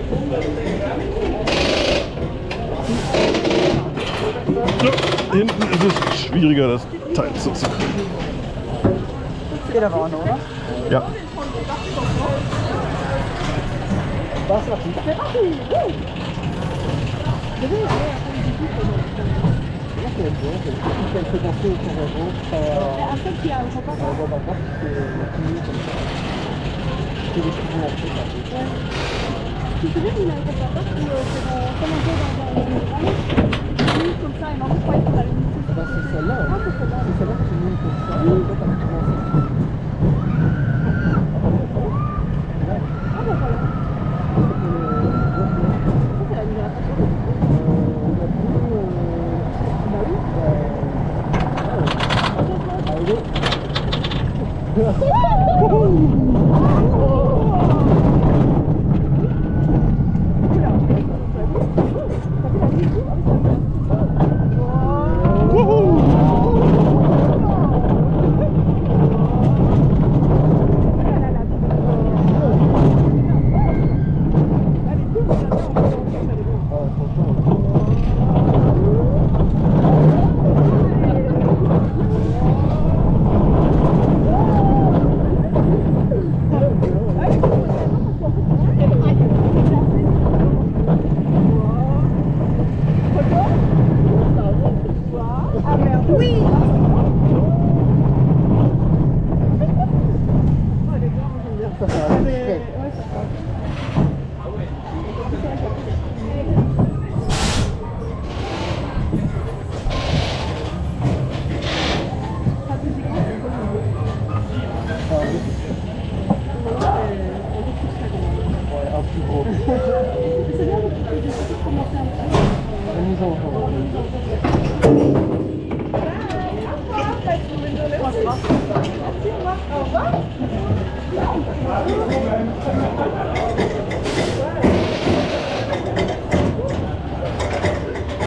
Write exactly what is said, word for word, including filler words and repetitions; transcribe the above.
So, hinten ist es schwieriger, das Teil zu kriegen. Geht aber auch noch, oder? Ja. Was war das? Tu te souviens, il avait fait la porte où c'est comme un peu dans un comme ça, et maintenant je croyais qu'il fallait une petite. C'est celle-là. Ah, c'est celle-là. C'est celle-là que tu mets comme ça. Et toi, t'as commencé. Ah, bah voilà. Ça, c'est la libération. Bah oui. C'est bien, donc tu peux commencer un petit peu.